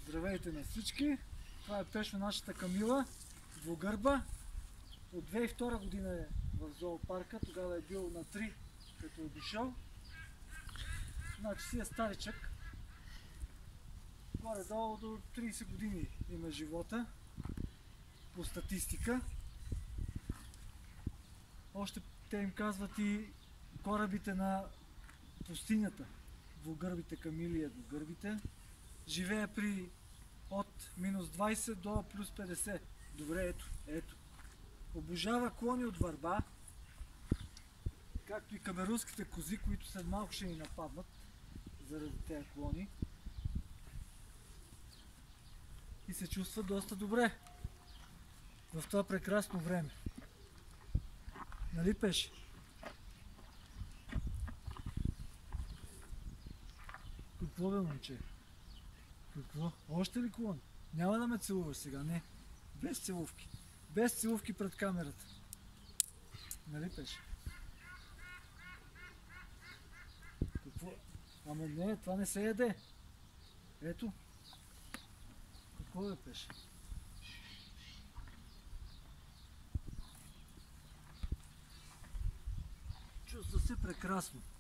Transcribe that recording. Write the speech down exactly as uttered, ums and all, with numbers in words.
Здравейте на всички! Това е пешо нашата Камила, двугърба. От две хиляди и втора година е в зоопарка, тогава е бил на три, като е дошъл. Значи си е старичък. Горе-долу до трийсет години има живота, по статистика. Още те им казват и корабите на пустинята. Двугърбите камили е двугърбите. Живее при от минус двайсет до плюс петдесет. Добре, ето, ето. Обожава клони от върба, както и камерунските кози, които след малко ще ни нападнат заради тези клони. И се чувства доста добре в това прекрасно време. Нали, Пеши? Какво бе, момче? Какво? Още ли клон? Няма да ме целуваш сега, не. Без целувки. Без целувки пред камерата. Нали, Пеши? Какво? Ама не, това не се яде. Ето. Какво бе, Пеши? Чувства се прекрасно.